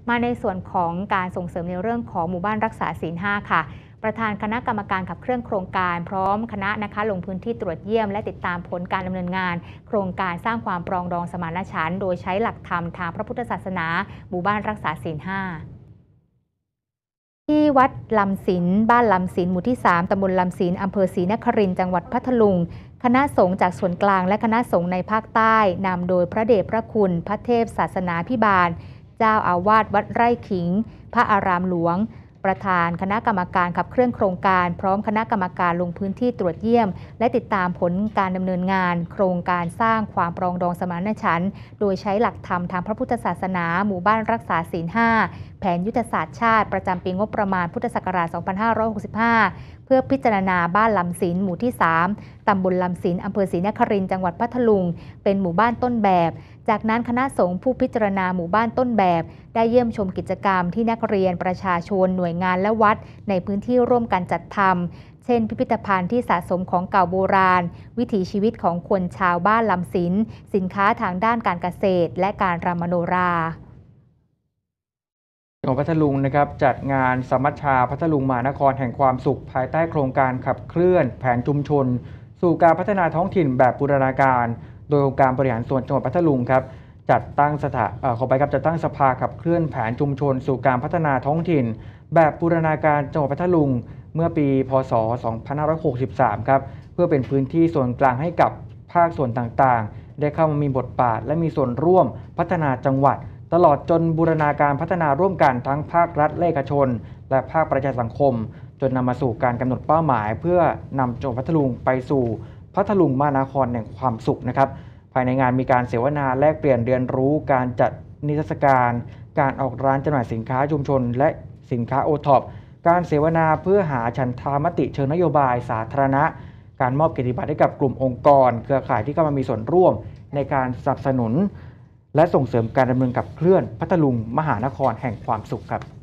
มาในส่วนของการส่งเสริมในเรื่องของหมู่บ้านรักษาศีล 5 ค่ะประธานคณะกรรมการขับเคลื่อนโครงการพร้อมคณะนะคะลงพื้นที่ตรวจเยี่ยมและติดตามผลการดำเนินงานโครงการสร้างความปรองดองสมานฉันท์โดยใช้หลักธรรมทางพระพุทธศาสนาหมู่บ้านรักษาศีล 5ที่วัดลำศิลบ้านลำศิลหมู่ที่ 3 ตำบลลำศิลอำเภอศรีนครินทร์จังหวัดพัทลุงคณะสงฆ์จากส่วนกลางและคณะสงฆ์ในภาคใต้นำโดยพระเดชพระคุณพระเทพศาสนาภิบาลเจ้าอาวาสวัดไร่ขิงพระอารามหลวงประธานคณะกรรมการขับเคลื่อนโครงการพร้อมคณะกรรมการลงพื้นที่ตรวจเยี่ยมและติดตามผลการดำเนินงานโครงการสร้างความปรองดองสมานฉันท์โดยใช้หลักธรรมทางพระพุทธศาสนาหมู่บ้านรักษาศีล 5แผนยุทธศาสตร์ชาติประจำปีงบประมาณพุทธศักราช 2565 เพื่อพิจารณาบ้านลำศิลหมู่ที่ 3 ตำบลลำศิลอำเภอศรีนครินทร์จังหวัดพัทลุงเป็นหมู่บ้านต้นแบบจากนั้นคณะสงฆ์ผู้พิจารณาหมู่บ้านต้นแบบได้เยี่ยมชมกิจกรรมที่นักเรียนประชาชนหน่วยงานและวัดในพื้นที่ร่วมกันจัดทำเช่นพิพิธภัณฑ์ที่สะสมของเก่าโบราณวิถีชีวิตของคนชาวบ้านลำศิลสินค้าทางด้านการเกษตรและการรำมโนราจังหวัดพัทลุงนะครับจัดงานสมัชชาพัทลุงมหานครแห่งความสุขภายใต้โครงการขับเคลื่อนแผนชุมชนสู่การพัฒนาท้องถิ่นแบบบูรณาการโดยองค์การบริหารส่วนจังหวัดพัทลุงครับจัดตั้งจัดตั้งสภาขับเคลื่อนแผนชุมชนสู่การพัฒนาท้องถิ่นแบบบูรณาการจังหวัดพัทลุงเมื่อปีพ.ศ. 2563ครับเพื่อเป็นพื้นที่ส่วนกลางให้กับภาคส่วนต่างๆได้เข้ามามีบทบาทและมีส่วนร่วมพัฒนาจังหวัดตลอดจนบูรณาการพัฒนาร่วมกันทั้งภาครัฐและเอกชนและภาคประชาสังคมจนนำมาสู่การกำหนดเป้าหมายเพื่อนำจังหวัดพัทลุงไปสู่พัทลุงมหานครแห่งความสุขนะครับภายในงานมีการเสวนาแลกเปลี่ยนเรียนรู้การจัดนิทรรศการการออกร้านจำหน่ายสินค้าชุมชนและสินค้าโอท็อปการเสวนาเพื่อหาฉันทามติเชิงนโยบายสาธารณะการมอบเกียรติบัตรให้กับกลุ่มองค์กรเครือข่ายที่เข้ามามีส่วนร่วมในการสนับสนุนและส่งเสริมการดำเนินขับเคลื่อนพัทลุงมหานครแห่งความสุขครับ